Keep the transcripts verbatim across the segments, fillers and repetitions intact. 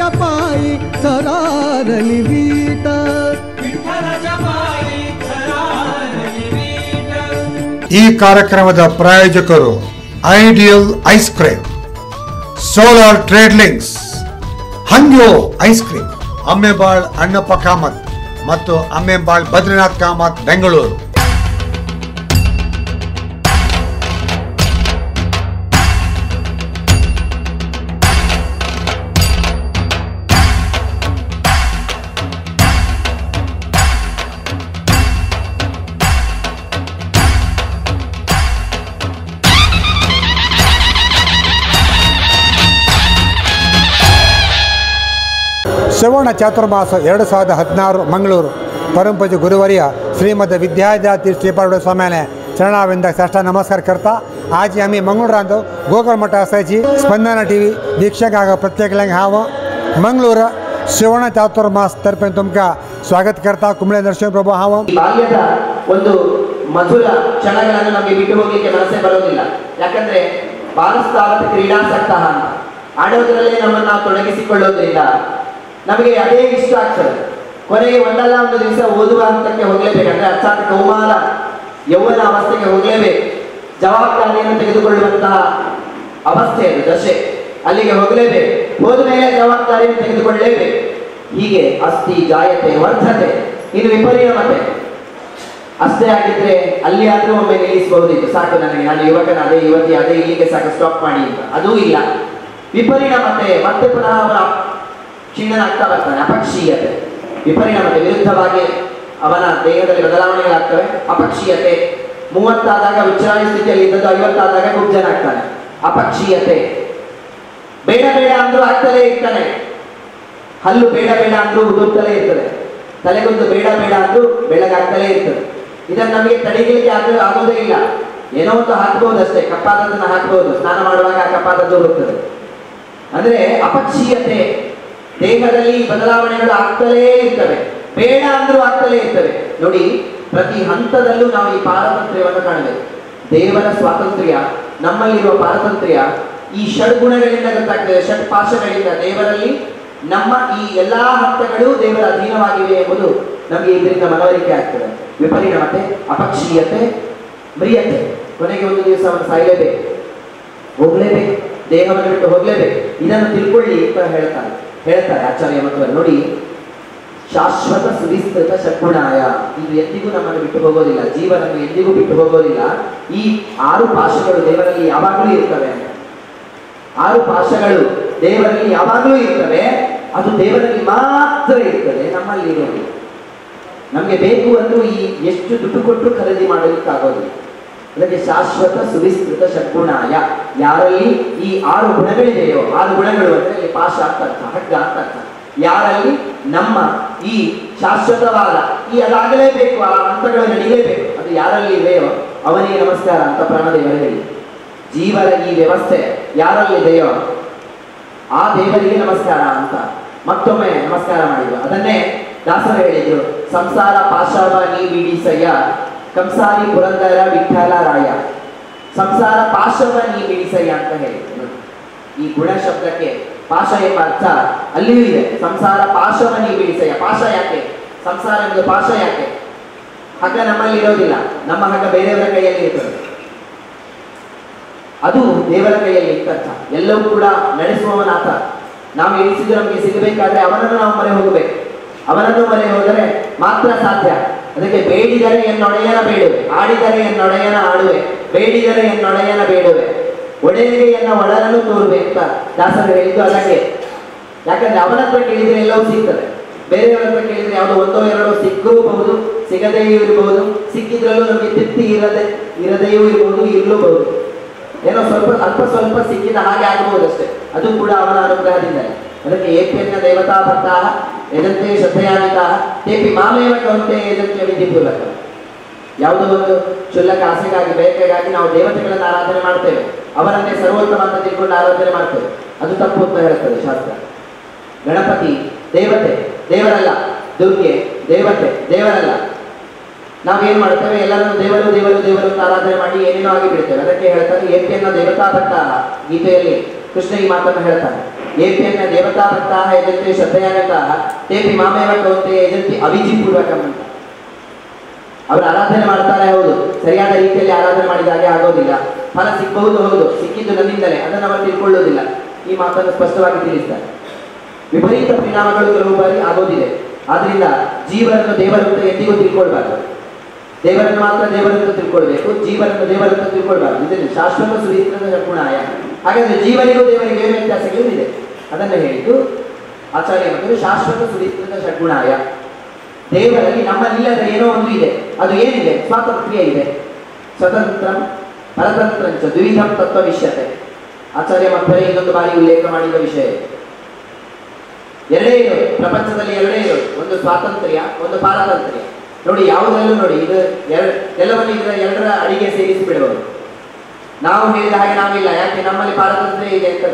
जपाई सरारली wheat ಈ ಕಾರ್ಯಕ್ರಮದ ಪ್ರಾಯೋಜಕರು ideal ice cream, solar trade links, Hangyo ice cream, Ammembal Annappa Kamath ಮತ್ತು ಅಮ್ಮೆಬಾಳ್ ಬದ್ರಿನಾಥ್ ಕಾಮತ್ ಬೆಂಗಳೂರು. ಸುವರ್ಣ ಚಾತುರ್ಮಾಸ ಎರಡು ಸಾವಿರದ ಹದಿನಾರು ಮಂಗಳೂರು परमपूज गुरुवर्य श्रीमद विद्याधीराज श्रीपाद स्वामी ने चरणाविंद साष्टा नमस्कार करता आज आम्ही मंगळूरांत गोकर्ण मठ असायची स्पंदना टीव्ही वीक्षक आग प्रत्येक लंग हाव मंगळूर सुवर्ण चातुर्मास तर्फे तुमका स्वागत करता कुंबळे नरसिंह प्रभु हाव ಬಾಲ್ಯದ ಒಂದು ಮಧುರ ಕ್ಷಣಗಳನ್ನು ನಮಗೆ ಬಿಟ್ಟು ಹೋಗಲಿಕ್ಕೆ ಮನಸ್ಸೇ ಬರೋದಿಲ್ಲ. ಯಾಕಂದ್ರೆ ಬಾಲಸ್ತಾವತ್ ಕ್ರೀಡಾಸಕ್ತ ಅಂತ ಆಡೋದ್ರಲ್ಲೇ ನಮ್ಮನ್ನು ನಾವು ತೊಡಗಿಸಿಕೊಳ್ಳೋದ್ರಿಂದ ನಮಗೆ ಅದೇ ಇಷ್ಟ ಆಗ್ತದೆ. ಕೊನೆಗೆ ಒಂದಲ್ಲ ಒಂದು ದಿವಸ ಓದುವ ಹಂತಕ್ಕೆ ಹೋಗಲೇಬೇಕಂದ್ರೆ ಅರ್ಥಾತ್ ಕೌಮಾರ ಯೌವನ ಅವಸ್ಥೆಗೆ ಹೋಗಲೇಬೇಕು. ಜವಾಬ್ದಾರಿಯನ್ನು ತೆಗೆದುಕೊಳ್ಳುವಂತಹ ಅವಸ್ಥೆ ಅದು ದಶೆ, ಅಲ್ಲಿಗೆ ಹೋಗಲೇಬೇಕು. ಹೋದ ಮೇಲೆ ಜವಾಬ್ದಾರಿಯನ್ನು ತೆಗೆದುಕೊಳ್ಳಲೇಬೇಕು. ಹೀಗೆ ಅಸ್ಥಿ ಜಾಯತೆ ವರ್ಧತೆ, ಇನ್ನು ವಿಪರಿಣಾಮತೆ ಅಷ್ಟೇ ಆಗಿದ್ರೆ ಅಲ್ಲಿ ಆದ್ರೂ ಒಮ್ಮೆ ನಿಲ್ಲಿಸಬಹುದಿತ್ತು, ಸಾಕು ನನಗೆ, ನಾನು ಯುವಕನ ಅದೇ ಯುವತಿ ಅದೇ ಇಲ್ಲಿಗೆ ಸಾಕು ಸ್ಟಾಪ್ ಮಾಡಿ ಅಂತ. ಅದೂ ಇಲ್ಲ. ವಿಪರಿಣಾಮತೆ ಮತ್ತೆ ಪುನಃ ಅವನ ಕ್ಷೀಣನಾಗ್ತಾ ಬರ್ತಾನೆ. ಅಪಕ್ಷೀಯತೆ, ವಿಪರಿಣಾಮತೆ ವಿರುದ್ಧವಾಗಿ ಅವನ ದೇಹದಲ್ಲಿ ಬದಲಾವಣೆಗಳಾಗ್ತವೆ. ಅಪಕ್ಷೀಯತೆ, ಮೂವತ್ತಾದಾಗ ವಿಚಾರ ಸ್ಥಿತಿಯಲ್ಲಿ ಇದ್ದದ್ದು ಐವತ್ತಾದಾಗ ಕುಬ್ಜನಾಗ್ತಾನೆ. ಅಪಕ್ಷೀಯತೆ, ಬೇಡ ಬೇಡ ಅಂದ್ರೂ ಆಗ್ತಲೇ ಇರ್ತಾನೆ. ಹಲ್ಲು ಬೇಡ ಬೇಡ ಅಂದ್ರೂ ಉದುರ್ತಲೇ ಇರ್ತದೆ. ತಲೆಗೊಂದು ಬೇಡ ಬೇಡ ಅಂದ್ರೂ ಬೆಳಗಾಗ್ತಲೇ ಇರ್ತದೆ. ಇದನ್ನು ನಮಗೆ ತಡೆಯಲಿಕ್ಕೆ ಆಗ ಆಗೋದೇ ಇಲ್ಲ. ಏನೋ ಒಂದು ಹಾಕ್ಬಹುದು ಅಷ್ಟೇ, ಕಪ್ಪಾದದನ್ನ ಹಾಕಬಹುದು, ಸ್ನಾನ ಮಾಡುವಾಗ ಆ ಕಪ್ಪಾದದ್ದು ಹೋಗ್ತದೆ. ಅಂದ್ರೆ ಅಪಕ್ಷೀಯತೆ, ದೇಹದಲ್ಲಿ ಬದಲಾವಣೆಗಳು ಆಗ್ತಲೇ ಇರ್ತವೆ. ಬೇಡ ಅಂದ್ರೂ ಆಗ್ತಲೇ ಇರ್ತವೆ. ನೋಡಿ, ಪ್ರತಿ ಹಂತದಲ್ಲೂ ನಾವು ಈ ಪಾರತಂತ್ರ್ಯವನ್ನು ಕಾಣಬೇಕು. ದೇವರ ಸ್ವಾತಂತ್ರ್ಯ, ನಮ್ಮಲ್ಲಿರುವ ಪಾರತಂತ್ರ್ಯ ಈ ಷಡ್ಗುಣಗಳಿಂದ ಗೊತ್ತಾಗ್ತದೆ, ಷಡ್ ಪಾಶಗಳಿಂದ. ದೇವರಲ್ಲಿ ನಮ್ಮ ಈ ಎಲ್ಲಾ ಹಂತಗಳು ದೇವರ ಅಧೀನವಾಗಿವೆ ಎಂಬುದು ನಮಗೆ ಇದರಿಂದ ಮನವರಿಕೆ ಆಗ್ತದೆ. ವಿಪರಿಣಾಮತೆ, ಅಪಕ್ಷೀಯತೆ, ಮ್ರಿಯತೆ, ಕೊನೆಗೆ ಒಂದು ದಿವಸ ಅವನು ಸಾಯಲೇಬೇಕು, ಹೋಗ್ಲೇಬೇಕು, ದೇಹವನ್ನು ಬಿಟ್ಟು ಹೋಗ್ಲೇಬೇಕು. ಇದನ್ನು ತಿಳ್ಕೊಳ್ಳಿ ಅಂತ ಹೇಳ್ತಾರೆ ಹೇಳ್ತಾರೆ ಆಚಾರ್ಯ ಮತ್ತು ನೋಡಿ, ಶಾಶ್ವತ ಸುವಿಸ್ತೃತ ಷಡ್ಗುಣಾಯ, ಇದು ಎಂದಿಗೂ ನಮ್ಮನ್ನು ಬಿಟ್ಟು ಹೋಗೋದಿಲ್ಲ, ಜೀವನನ್ನು ಎಂದಿಗೂ ಬಿಟ್ಟು ಹೋಗೋದಿಲ್ಲ. ಈ ಆರು ಪಾಶಗಳು ದೇವರಲ್ಲಿ ಯಾವಾಗಲೂ ಇರ್ತವೆ. ಆರು ಪಾಶಗಳು ದೇವರಲ್ಲಿ ಯಾವಾಗಲೂ ಇರ್ತವೆ. ಅದು ದೇವರಲ್ಲಿ ಮಾತ್ರ ಇರ್ತದೆ, ನಮ್ಮಲ್ಲಿ ಇರೋದಿಲ್ಲ. ನಮಗೆ ಬೇಕು ಅಂದ್ರೂ ಈ ಎಷ್ಟು ದುಡ್ಡು ಕೊಟ್ಟು ಖರೀದಿ ಮಾಡಲಿಕ್ಕಾಗೋದಿಲ್ಲ. ಅದಕ್ಕೆ ಶಾಶ್ವತ ಸುವಿಸ್ತೃತ ಷಡ್ಗುಣಾಯ, ಯಾರಲ್ಲಿ ಈ ಆರು ಗುಣಗಳಿದೆಯೋ, ಆರು ಗುಣಗಳು ಅಂದ್ರೆ ಇಲ್ಲಿ ಪಾಶ ಅಂತ ಅರ್ಥ, ಹಗ್ಗ ಅಂತ ಅರ್ಥ. ಯಾರಲ್ಲಿ ನಮ್ಮ ಈ ಶಾಶ್ವತವಾದ ಈ ಅದಾಗಲೇಬೇಕು, ಆ ಹಂತಗಳು ನಡೀಲೇಬೇಕು, ಅದು ಯಾರಲ್ಲಿ ಇವೆಯೋ ಅವನಿಗೆ ನಮಸ್ಕಾರ ಅಂತ ಪ್ರಾಣದೇವರು ಹೇಳಿ. ಜೀವನ ಈ ವ್ಯವಸ್ಥೆ ಯಾರಲ್ಲಿದೆಯೋ ಆ ದೇವರಿಗೆ ನಮಸ್ಕಾರ ಅಂತ ಮತ್ತೊಮ್ಮೆ ನಮಸ್ಕಾರ ಮಾಡಿದ್ರು. ಅದನ್ನೇ ದಾಸರು ಹೇಳಿದ್ರು, ಸಂಸಾರ ಪಾಶವ ನೀ ಬಿಡಿಸಯ್ಯ ಕಂಸಾರಿ ಪುರಂದರ ವಿಠಲ ರಾಯ. ಸಂಸಾರ ಪಾಶವ ನೀ ಬಿಡಿಸಯ್ಯ ಅಂತ ಹೇಳಿದ್ರು. ಈ ಗುಣ ಶಬ್ದಕ್ಕೆ ಪಾಶ ಎಂಬ ಅರ್ಥ ಅಲ್ಲಿಯೂ ಇದೆ. ಸಂಸಾರ ಪಾಶವ ನೀ ಬಿಡಿಸಯ್ಯ. ಪಾಶ ಯಾಕೆ? ಸಂಸಾರ ಎಂಬುದು ಪಾಶ ಯಾಕೆ? ಹಗ್ಗ ನಮ್ಮಲ್ಲಿ ಇರೋದಿಲ್ಲ, ನಮ್ಮ ಹಗ್ಗ ಬೇರೆಯವರ ಕೈಯಲ್ಲಿ ಇರ್ತದೆ. ಅದು ದೇವರ ಕೈಯಲ್ಲಿ ಇರ್ತರ್ಥ. ಎಲ್ಲವೂ ಕೂಡ ನಡೆಸುವವನಾತ. ನಾವು ಎಣಿಸಿದ್ರೆ ನಮಗೆ ಸಿಗಬೇಕಾದ್ರೆ ಅವನನ್ನು ನಾವು ಮೊರೆ ಹೋಗಬೇಕು. ಅವನನ್ನು ಮೊರೆ ಹೋದರೆ ಮಾತ್ರ ಸಾಧ್ಯ. ಅದಕ್ಕೆ ಬೇಡಿದರೆ ಎನ್ನೊಡೆಯನ ಬೇಡುವೆ, ಆಡಿದರೆ ಎನ್ನೊಡೆಯನ ಆಡುವೆ, ಬೇಡಿದರೆ ಎನ್ನೊಡೆಯನ ಬೇಡುವೆ, ಒಡೆಯನಿಗೆ ಎನ್ನ ಒಡನನ್ನು ತೋರುವೆ ಅಂತ ದಾಸರು ಹೇಳಿದ್ದು ಅದಕ್ಕೆ. ಯಾಕಂದ್ರೆ ಅವನ ಹತ್ರ ಕೇಳಿದ್ರೆ ಎಲ್ಲವೂ ಸಿಗ್ತದೆ. ಬೇರೆಯವರ ಹತ್ರ ಕೇಳಿದ್ರೆ ಯಾವುದೋ ಒಂದೋ ಎರಡೋ ಸಿಕ್ಕೂಬಹುದು, ಸಿಗದೆಯೂ ಇರಬಹುದು, ಸಿಕ್ಕಿದ್ರಲ್ಲೂ ನಮಗೆ ತೃಪ್ತಿ ಇರದೆ ಇರದೆಯೂ ಇರಬಹುದು, ಇರಲೂಬಹುದು. ಏನೋ ಸ್ವಲ್ಪ ಅಲ್ಪ ಸ್ವಲ್ಪ ಸಿಕ್ಕಿದ ಹಾಗೆ ಆಗಬಹುದಷ್ಟೇ. ಅದು ಕೂಡ ಅವನ ಅನುಗ್ರಹದಿಂದ. ಅದಕ್ಕೆ ಏಪ್ಯನ್ನ ದೇವತಾ ಭಕ್ತ ಎದಂತೆ ಶ್ರದ್ಧೆಯಾನಿತ ತೇಪಿ ಮಾಮೇವ ಕವಂತೆ ಎದಂತೆ ವಿಧಿಪೂರ್ವಕ. ಯಾವುದೋ ಒಂದು ಕ್ಷುಲ್ಲಕ ಆಸೆಗಾಗಿ ಬೇಕೆಗಾಗಿ ನಾವು ದೇವತೆಗಳನ್ನು ಆರಾಧನೆ ಮಾಡ್ತೇವೆ, ಅವರನ್ನೇ ಸರ್ವೋತ್ತಮ ಅಂತ ತಿಳ್ಕೊಂಡು ಆರಾಧನೆ ಮಾಡ್ತೇವೆ. ಅದು ತಪ್ಪು ಅಂತ ಹೇಳ್ತದೆ ಶಾಸ್ತ್ರ. ಗಣಪತಿ ದೇವತೆ, ದೇವರಲ್ಲ. ದುರ್ಗೆ ದೇವತೆ, ದೇವರಲ್ಲ. ನಾವೇನ್ ಮಾಡ್ತೇವೆ, ಎಲ್ಲರನ್ನು ದೇವರು ದೇವರು ದೇವರು ಅಂತ ಆರಾಧನೆ ಮಾಡಿ ಏನೇನೋ ಆಗಿ ಬಿಡ್ತೇವೆ. ಅದಕ್ಕೆ ಹೇಳ್ತಾರೆ ಏಪ್ಯನ್ನ ದೇವತಾ ಭಕ್ತ. ಗೀತೆಯಲ್ಲಿ ಕೃಷ್ಣ ಈ ಮಾತನ್ನು ಹೇಳ್ತಾನೆ. ಏಪ್ಯನ್ನ ದೇವತಾ ಭಕ್ತಾಃ ಯಜಂತೆ ಶ್ರದ್ಧೆಯಾಗತಾಃ ತೇಪಿ ಮಾಮೇವ ಕೌಂತೆ ಯಜಂತಿ ಅವಿಜಿಪೂರ್ವಕಂ ಅಂತ. ಅವರು ಆರಾಧನೆ ಮಾಡ್ತಾರೆ, ಹೌದು, ಸರಿಯಾದ ರೀತಿಯಲ್ಲಿ ಆರಾಧನೆ ಮಾಡಿದ ಹಾಗೆ ಆಗೋದಿಲ್ಲ. ಫಲ ಸಿಕ್ಕಬಹುದು, ಹೌದು, ಸಿಕ್ಕಿದ್ದು ನನ್ನಿಂದಲೇ, ಅದನ್ನು ಅವರು ತಿಳ್ಕೊಳ್ಳೋದಿಲ್ಲ. ಈ ಮಾತನ್ನು ಸ್ಪಷ್ಟವಾಗಿ ತಿಳಿಸ್ತಾರೆ. ವಿಪರೀತ ಪರಿಣಾಮಗಳು ಕೆಲವು ಬಾರಿ ಆಗೋದಿದೆ. ಆದ್ರಿಂದ ಜೀವನನ್ನು ದೇವರಂತ ಎಂದಿಗೂ ತಿಳ್ಕೊಳ್ಬಾರ್ದು. ದೇವರನ್ನು ಮಾತ್ರ ದೇವರಂತ ತಿಳ್ಕೊಳ್ಬೇಕು, ಜೀವನನ್ನು ದೇವರಂತ ತಿಳ್ಕೊಳ್ಬಾರ್ದು. ಇದನ್ನು ಶಾಶ್ವತ ಸುರೀತ್ರದ ಗುಣಾಯ. ಹಾಗಾದ್ರೆ ಜೀವನಿಗೂ ದೇವರಿಗೆ ಏನು ವ್ಯತ್ಯಾಸಗಳಿದೆ ಅದನ್ನು ಹೇಳಿದ್ದು ಆಚಾರ್ಯ ಮತ್ತು ಶಾಶ್ವತ ಸುರೀತ್ರದ ಷಡ್ಗುಣಾಯ. ದೇವರಲ್ಲಿ ನಮ್ಮಲ್ಲಿಲ್ಲದ ಏನೋ ಒಂದು ಇದೆ. ಅದು ಏನಿದೆ? ಸ್ವಾತಂತ್ರ್ಯ ಇದೆ. ಸ್ವತಂತ್ರ ಪರತಂತ್ರಂಚ ದ್ವಿಧಂ ತತ್ವ ವಿಷ್ಯತೆ. ಆಚಾರ್ಯ ಮಧ್ವರೇ ಇನ್ನೊಂದು ಬಾರಿ ಉಲ್ಲೇಖ ಮಾಡಿದ ವಿಷಯ. ಎರಡೇ ಇರೋದು ಪ್ರಪಂಚದಲ್ಲಿ, ಎರಡೇ ಇರೋದು, ಒಂದು ಸ್ವಾತಂತ್ರ್ಯ, ಒಂದು ಪಾರತಂತ್ರ್ಯ. ನೋಡಿ, ಯಾವುದರಲ್ಲೂ ನೋಡಿ, ಇದು ಎರಡು ಎಲ್ಲವನ್ನು ಇದರ ಎರಡರ ಅಡಿಗೆ ಸೇರಿಸಿ ಬಿಡಬಹುದು. ನಾವು ಹೇಳಿದ ಹಾಗೆ ನಾವಿಲ್ಲ, ಯಾಕೆ ನಮ್ಮಲ್ಲಿ ಪಾರತಂತ್ರ್ಯ ಇದೆ ಅಂತ.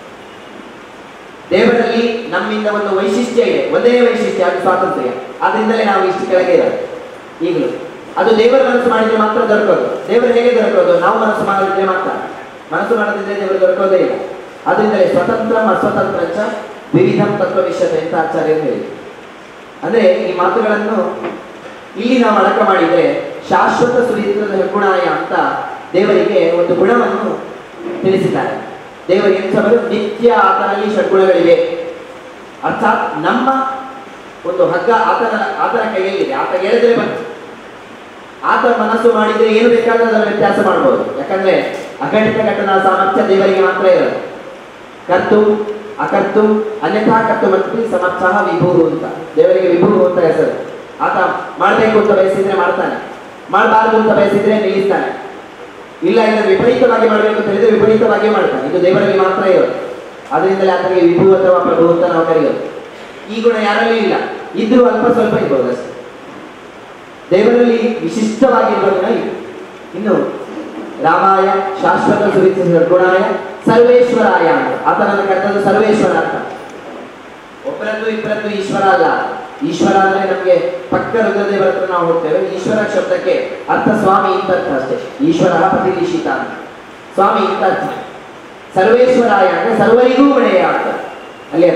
ದೇವರಲ್ಲಿ ನಮ್ಮಿಂದ ಒಂದು ವೈಶಿಷ್ಟ್ಯ ಇದೆ, ಒಂದೇ ವೈಶಿಷ್ಟ್ಯ, ಅದು ಸ್ವಾತಂತ್ರ್ಯ. ಆದ್ರಿಂದಲೇ ನಾವು ಇಷ್ಟು ಕೆಳಗೆ ಇರೋದು ಈಗಲೂ. ಅದು ದೇವರ ಮನಸ್ಸು ಮಾಡಿದ್ರೆ ಮಾತ್ರ ದೊರಕೋದು. ದೇವರು ಹೇಗೆ ದೊರಕೋದು? ನಾವು ಮನಸ್ಸು ಮಾಡಿದ್ರೆ ಮಾತ್ರ. ಮನಸ್ಸು ಮಾಡದಿದ್ರೆ ದೇವರು ದೊರಕೋದೇ ಇಲ್ಲ. ಆದ್ರಿಂದಲೇ ಸ್ವತಂತ್ರ ಅಸ್ವತಂತ್ರ ವಿವಿಧಂ ತತ್ವ ವಿಷಯತೆ ಅಂತ ಆಚಾರ್ಯರು ಹೇಳಿ. ಅಂದ್ರೆ ಈ ಮಾತುಗಳನ್ನು ಇಲ್ಲಿ ನಾವು ಅಡಕ ಮಾಡಿದ್ರೆ ಶಾಶ್ವತ ಸುರೀತ್ರದ ಗುಣಾಯ ಅಂತ ದೇವರಿಗೆ ಒಂದು ಗುಣವನ್ನು ತಿಳಿಸಿದ್ದಾರೆ. ದೇವರಿಗೆ ಎಂಥವರು? ನಿತ್ಯ ಆತನಲ್ಲಿ ಷಡ್ಗುಣಗಳಿವೆ. ಅರ್ಥಾತ್ ನಮ್ಮ ಒಂದು ಹಗ್ಗ ಆತನ ಆತನ ಕೈಯಲ್ಲಿದೆ. ಆತ ಹೇಳಿದ್ರೆ ಬಂತು. ಆತ ಮನಸ್ಸು ಮಾಡಿದ್ರೆ ಏನು ಬೇಕಾದ್ರೂ ಅದರ ವ್ಯತ್ಯಾಸ ಮಾಡಬಹುದು. ಯಾಕಂದ್ರೆ ಅಗಣಿತ ಘಟನಾ ಸಾಮರ್ಥ್ಯ ದೇವರಿಗೆ ಮಾತ್ರ ಇರೋದು. ಕರ್ತು ಅಕರ್ತು ಅನ್ಯಥಾ ಕರ್ತು ಮತ್ತು ಸಮರ್ಥ ವಿಭೂರು ಅಂತ ದೇವರಿಗೆ ವಿಭೂರು ಅಂತ ಹೆಸರು. ಆತ ಮಾಡಬೇಕು ಅಂತ ಬಯಸಿದ್ರೆ ಮಾಡ್ತಾನೆ, ಮಾಡಬಾರದು ಅಂತ ಬಯಸಿದ್ರೆ ನಿಲ್ಲಿಸ್ತಾನೆ. ಇಲ್ಲ ಇಲ್ಲ ವಿಪರೀತವಾಗಿ ಮಾಡಬೇಕು ಅಂತ ಹೇಳಿದ್ರೆ ವಿಪರೀತವಾಗಿ ಮಾಡ್ತಾನೆ. ಇದು ದೇವರಲ್ಲಿ ಮಾತ್ರ ಇರೋದು. ಅದರಿಂದಲೇ ಆತನಿಗೆ ವಿಭೂ ಅಥವಾ ಪ್ರಭು ಅಂತ ನಾವು ಕರೆಯೋದು. ಈ ಗುಣ ಯಾರಲ್ಲಿ ಇಲ್ಲ, ಇದ್ರೂ ಅಲ್ಪ ಸ್ವಲ್ಪ ಇರ್ಬೋದು ಅಷ್ಟೇ. ದೇವರಲ್ಲಿ ವಿಶಿಷ್ಟವಾಗಿರುವ ಗುಣ ಇದು. ಇನ್ನು ರಾಮಾಯ ಶಾಶ್ವತ ಸುರಿತ ಗುಣಾಯ ಸರ್ವೇಶ್ವರಾಯ ಅಂತ ಆತನನ್ನು ಕರೆದದ್ದು ಸರ್ವೇಶ್ವರ ಅಂತ. ಒಬ್ಬರದ್ದು ಇಬ್ಬರದ್ದು ಈಶ್ವರ ಅಲ್ಲ. ಈಶ್ವರ ಅಂದ್ರೆ ನಮಗೆ ಪಕ್ಕ ರುದ್ರದೇವರ ಹತ್ರ ನಾವು ಹೋಗ್ತೇವೆ. ಈಶ್ವರ ಶಬ್ದಕ್ಕೆ ಅರ್ಥ ಸ್ವಾಮಿ ಅಂತ ಅರ್ಥ ಅಷ್ಟೇ. ಈಶ್ವರ ಪ್ರತಿನಿಷಿತ ಅಂತ, ಸ್ವಾಮಿ ಅಂತ ಅರ್ಥ. ಸರ್ವೇಶ್ವರಾಯ ಅಂದ್ರೆ ಸರ್ವರಿಗೂ ಒಡೆಯ ಅಂತ. ಅಲ್ಲಿ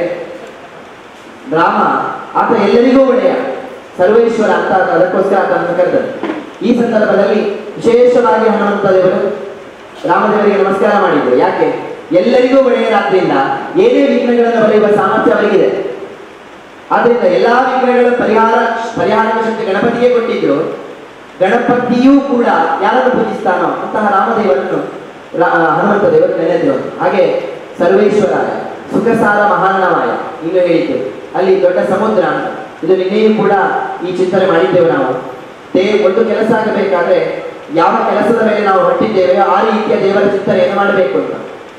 ರಾಮ ಆತ ಎಲ್ಲರಿಗೂ ಒಡೆಯ, ಸರ್ವೇಶ್ವರ ಅಂತ ಅದಕ್ಕೋಸ್ಕರ ಆತನನ್ನು ಕರೆದರು. ಈ ಸಂದರ್ಭದಲ್ಲಿ ವಿಶೇಷವಾಗಿ ಹನುಮಂತ ದೇವರು ರಾಮದೇವರಿಗೆ ನಮಸ್ಕಾರ ಮಾಡಿದ್ರು. ಯಾಕೆ? ಎಲ್ಲರಿಗೂ ಒಡೆಯರಾದ್ರಿಂದ ಏನೇ ವಿಘ್ನಗಳನ್ನು ಬರೆಯುವ ಸಾಮರ್ಥ್ಯ ಅವರಿಗಿದೆ. ಆದ್ರಿಂದ ಎಲ್ಲಾ ವಿಘ್ನಗಳ ಪರಿಹಾರ ಪರಿಹಾರ ಶಕ್ತಿ ಗಣಪತಿಗೆ ಕೊಟ್ಟಿದ್ರು. ಗಣಪತಿಯೂ ಕೂಡ ಯಾರನ್ನು ಪೂಜಿಸ್ತಾನೋ ಅಂತಹ ರಾಮದೇವರನ್ನು ಹನುಮಂತ ದೇವರು ನೆನೆದ್ರು. ಹಾಗೆ ಸರ್ವೇಶ್ವರಾಯ ಸುಖಸಾರ ಮಹಾನ್ನವಾಯ ಇನ್ನು ಹೇಳಿದ್ದು ಅಲ್ಲಿ ದೊಡ್ಡ ಸಮುದ್ರ ಅಂತ. ಇದು ನಿನ್ನೆಯೂ ಕೂಡ ಈ ಚಿಂತನೆ ಮಾಡಿದ್ದೇವೆ ನಾವು. ದೇ ಒಂದು ಕೆಲಸ ಆಗಬೇಕಾದ್ರೆ ಯಾವ ಕೆಲಸದ ಮೇಲೆ ನಾವು ಹೊರಟಿದ್ದೇವೆಯೋ ಆ ರೀತಿಯ ದೇವರ ಚಿಂತನೆಯನ್ನು ಮಾಡಬೇಕು ಅಂತ.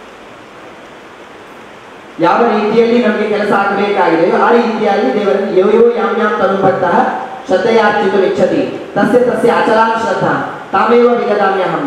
ಯಾವ ರೀತಿಯಲ್ಲಿ ನಮಗೆ ಕೆಲಸ ಆಗಬೇಕಾಗಿದೆಯೋ ಆ ರೀತಿಯಾಗಿ ದೇವರನ್ನು ಯೋ ಯೋ ಯಾಮ್ ಯಾಮ್ ತನುಭಕ್ತಃ ಶ್ರದ್ಧೆಯಾರ್ಚಿತು ಇಚ್ಛತಿ ತಸ್ಯ ತಸ್ಯ ಅಚಲಾಂ ಶ್ರದ್ಧಾ ತಾಮೇವ ವಿಗದಾಮ್ಯಹಂ.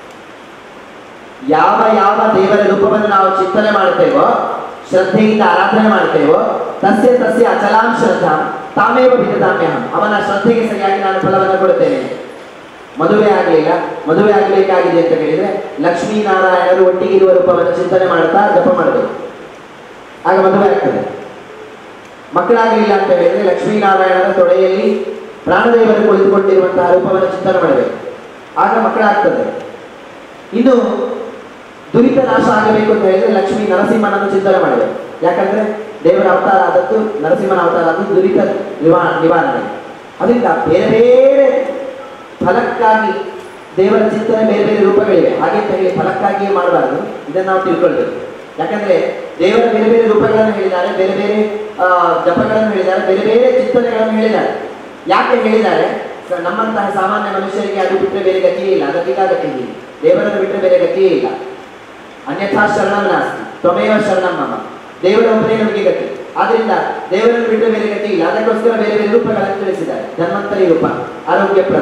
ಯಾವ ಯಾವ ದೇವರ ರೂಪವನ್ನು ನಾವು ಚಿಂತನೆ ಮಾಡ್ತೇವೋ, ಶ್ರದ್ಧೆಯಿಂದ ಆರಾಧನೆ ಮಾಡ್ತೇವೋ, ತಸ್ಯ ತಸ್ಯ ಅಚಲಾಂ ಶ್ರದ್ಧಾ ತಾಮೇವ ವಿಗದಾಮ್ಯಹಂ, ಅವನ ಶ್ರದ್ಧೆಗೆ ಸರಿಯಾಗಿ ನಾನು ಫಲವನ್ನು ಕೊಡುತ್ತೇನೆ. ಮದುವೆ ಆಗಲಿಲ್ಲ, ಮದುವೆ ಆಗಬೇಕಾಗಿದೆ ಅಂತ ಹೇಳಿದ್ರೆ ಲಕ್ಷ್ಮೀನಾರಾಯಣರು ಒಟ್ಟಿಗಿರುವ ರೂಪವನ್ನು ಚಿಂತನೆ ಮಾಡ್ತಾ ಜಪ ಮಾಡಬೇಕು, ಆಗ ಮದುವೆ ಆಗ್ತದೆ. ಮಕ್ಕಳಾಗಲಿಲ್ಲ ಅಂತ ಹೇಳಿದ್ರೆ ಲಕ್ಷ್ಮೀನಾರಾಯಣರ ತೊಡೆಯಲ್ಲಿ ಪ್ರಾಣದೇವರು ಕುಳಿತುಕೊಂಡಿರುವಂತಹ ರೂಪವನ್ನು ಚಿಂತನೆ ಮಾಡಬೇಕು, ಆಗ ಮಕ್ಕಳಾಗ್ತದೆ. ಇನ್ನು ದುರಿತ ನಾಶ ಆಗಬೇಕು ಅಂತ ಹೇಳಿದ್ರೆ ಲಕ್ಷ್ಮೀ ನರಸಿಂಹನನ್ನು ಚಿಂತನೆ ಮಾಡಬೇಕು. ಯಾಕಂದ್ರೆ ದೇವರ ಅವತಾರ ಆದದ್ದು ನರಸಿಂಹನ ಅವತಾರ ಆದದ್ದು ದುರಿತ ನಿವಾ ನಿವಾರಣೆ. ಅದರಿಂದ ಬೇರೆ ಬೇರೆ ಫಲಕ್ಕಾಗಿ ದೇವರ ಚಿಂತನೆ ಬೇರೆ ಬೇರೆ ರೂಪಗಳಿವೆ. ಹಾಗೆ ಅಂತ ಹೇಳಿ ಫಲಕ್ಕಾಗಿಯೇ ಮಾಡಬಾರ್ದು, ಇದನ್ನು ನಾವು ತಿಳ್ಕೊಳ್ಬೇಕು. ಯಾಕಂದ್ರೆ ದೇವರ ಬೇರೆ ಬೇರೆ ರೂಪಗಳನ್ನು ಹೇಳಿದ್ದಾರೆ, ಬೇರೆ ಬೇರೆ ಜಪಗಳನ್ನು ಹೇಳಿದ್ದಾರೆ, ಬೇರೆ ಬೇರೆ ಚಿಂತನೆಗಳನ್ನು ಹೇಳಿದ್ದಾರೆ. ಯಾಕೆ ಹೇಳಿದ್ದಾರೆ? ನಮ್ಮಂತಹ ಸಾಮಾನ್ಯ ಮನುಷ್ಯರಿಗೆ ಅದು ಬಿಟ್ಟರೆ ಬೇರೆ ಗತಿಯೇ ಇಲ್ಲ, ಅದಕ್ಕಿಲ್ಲ ಇಲ್ಲ. ದೇವರನ್ನು ಬಿಟ್ಟರೆ ಬೇರೆ ಗತಿಯೇ ಇಲ್ಲ. ಅನ್ಯಥಾ ಶರಣಂ ನಾಸ್ತಿ ತ್ವಮೇವ ಶರಣಂ ಮಮ, ದೇವರ ಒಬ್ಬನೇ ನಮಗೆ ಗತಿ. ಆದ್ರಿಂದ ದೇವರನ್ನು ಬಿಟ್ಟರೆ ಬೇರೆ ಗತಿ ಇಲ್ಲ. ಅದಕ್ಕೋಸ್ಕರ ಬೇರೆ ಬೇರೆ ರೂಪಗಳನ್ನು ತಿಳಿಸಿದ್ದಾರೆ. ಧನ್ವಂತರಿ ರೂಪ, ಆರೋಗ್ಯಪ್ರದ,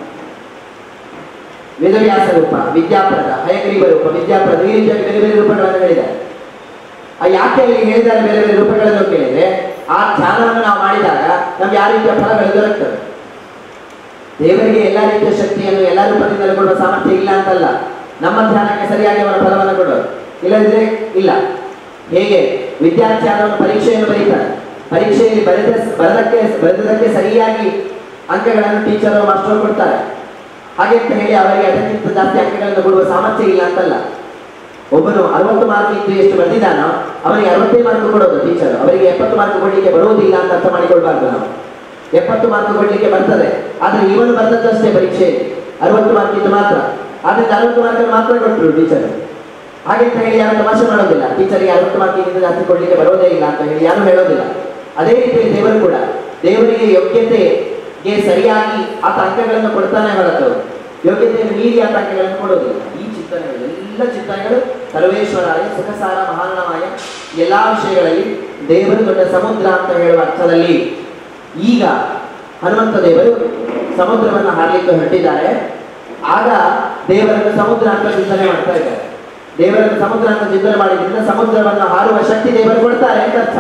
ವೇದವ್ಯಾಸ ರೂಪ, ವಿದ್ಯಾಪ್ರದ, ಹಯಗ್ರೀವ ರೂಪ, ವಿದ್ಯಾಪ್ರದ, ಈ ರೀತಿಯಾಗಿ ಬೇರೆ ಬೇರೆ ರೂಪಗಳನ್ನು ಹೇಳಿದ್ದಾರೆ. ಆ ಯಾಕೆ ಅಲ್ಲಿ ಹೇಳಿದ್ದಾರೆ ಬೇರೆ ಬೇರೆ ರೂಪಗಳನ್ನು ಕೇಳಿದ್ರೆ, ಆ ಧ್ಯಾನವನ್ನು ನಾವು ಮಾಡಿದಾಗ ನಮ್ಗೆ ಯಾವ ರೀತಿಯ ಫಲಗಳು ದೊರಕ್ತವೆ. ದೇವರಿಗೆ ಎಲ್ಲಾ ರೀತಿಯ ಶಕ್ತಿಯನ್ನು ಎಲ್ಲಾ ರೂಪದಿಂದಲೂ ಕೊಡುವ ಸಾಮರ್ಥ್ಯ ಇಲ್ಲ ಅಂತಲ್ಲ, ನಮ್ಮ ಧ್ಯಾನಕ್ಕೆ ಸರಿಯಾಗಿ ಅವರ ಫಲವನ್ನು ಕೊಡೋದು. ಇಲ್ಲದಿದ್ರೆ ಇಲ್ಲ. ಹೇಗೆ ವಿದ್ಯಾರ್ಥಿ ಆದವನು ಪರೀಕ್ಷೆಯನ್ನು ಬರೀತಾನೆ. ಪರೀಕ್ಷೆಯಲ್ಲಿ ಬರೆದ ಬರೆದಕ್ಕೆ ಬರೆದಕ್ಕೆ ಸರಿಯಾಗಿ ಅಂಕಗಳನ್ನು ಟೀಚರ್ ಮಾಸ್ಟರ್ ಕೊಡ್ತಾರೆ. ಹಾಗೆ ಅಂತ ಹೇಳಿ ಅವರಿಗೆ ಅದಕ್ಕಿಂತ ಜಾಸ್ತಿ ಅಂಕಗಳನ್ನು ಕೊಡುವ ಸಾಮರ್ಥ್ಯ ಇಲ್ಲ ಅಂತಲ್ಲ. ಒಬ್ಬನು ಅರವತ್ತು ಮಾರ್ಕ್ ಇದ್ದು ಎಷ್ಟು ಬರೆದಿದ್ದಾನೋ ಅವರಿಗೆ ಅರವತ್ತೈದು ಮಾರ್ಕ್ ಕೊಡೋದು ಟೀಚರ್, ಅವರಿಗೆ ಎಪ್ಪತ್ತು ಮಾರ್ಕ್ ಕೊಡಲಿಕ್ಕೆ ಬರುವುದಿಲ್ಲ ಅಂತ ಅರ್ಥ ಮಾಡಿಕೊಳ್ಬಾರ್ದು ನಾವು. ಎಪ್ಪತ್ತು ಮಾರ್ಕ್ ಕೊಡಲಿಕ್ಕೆ ಬರ್ತದೆ, ಆದರೆ ಇವನು ಬರ್ತದಷ್ಟೇ ಪರೀಕ್ಷೆ ಅರವತ್ತು ಮಾರ್ಕ್ ಇದ್ದು ಮಾತ್ರ. ಆದ್ರಿಂದ ಅರವತ್ತು ಮಾರ್ಕ್ ಮಾತ್ರ ಕೊಟ್ಟರು ಟೀಚರ್. ಹಾಗೆ ಅಂತ ಹೇಳಿ ಯಾರು ತಮಾಷೆ ಮಾಡೋದಿಲ್ಲ, ಟೀಚರ್ಗೆ ಅರವತ್ತು ಮಾರ್ಕಿಗಿಂತ ಜಾಸ್ತಿ ಕೊಡಲಿಕ್ಕೆ ಬರೋದೇ ಇಲ್ಲ ಅಂತ ಹೇಳಿ ಯಾರು ಹೇಳೋದಿಲ್ಲ. ಅದೇ ರೀತಿಯಲ್ಲಿ ದೇವರು ಕೂಡ ದೇವರಿಗೆ ಯೋಗ್ಯತೆಗೆ ಸರಿಯಾಗಿ ಆತ ಅಂಕಗಳನ್ನು ಕೊಡ್ತಾನೆ ಹೊರತು ಯೋಗ್ಯತೆಯನ್ನು ಮೀರಿ ಆತ ಅಂಕಗಳನ್ನು ಕೊಡೋದಿಲ್ಲ. ಈ ಚಿಂತನೆಗಳು ಎಲ್ಲ ಚಿಂತನೆಗಳು ಸರ್ವೇಶ್ವರಾಯ ಸುಖಸಾರ ಮಹಾನ್ನಮಯ ಎಲ್ಲಾ ವಿಷಯಗಳಲ್ಲಿ ದೇವರು ದೊಡ್ಡ ಸಮುದ್ರ ಅಂತ ಹೇಳುವ ಅರ್ಥದಲ್ಲಿ. ಈಗ ಹನುಮಂತ ದೇವರು ಸಮುದ್ರವನ್ನು ಹಾರಲಿಕ್ಕೆ ಹೊರಟಿದ್ದಾರೆ. ಆಗ ದೇವರನ್ನು ಸಮುದ್ರ ಅಂತ ಚಿಂತನೆ ಮಾಡ್ತಾ ಇದ್ದಾರೆ. ದೇವರನ್ನು ಸಮುದ್ರ ಅಂತ ಚಿಂತನೆ ಮಾಡಿದ್ರಿಂದ ಸಮುದ್ರವನ್ನು ಹಾರುವ ಶಕ್ತಿ ದೇವರು ಕೊಡ್ತಾರೆ ಅಂತ ಅರ್ಥ.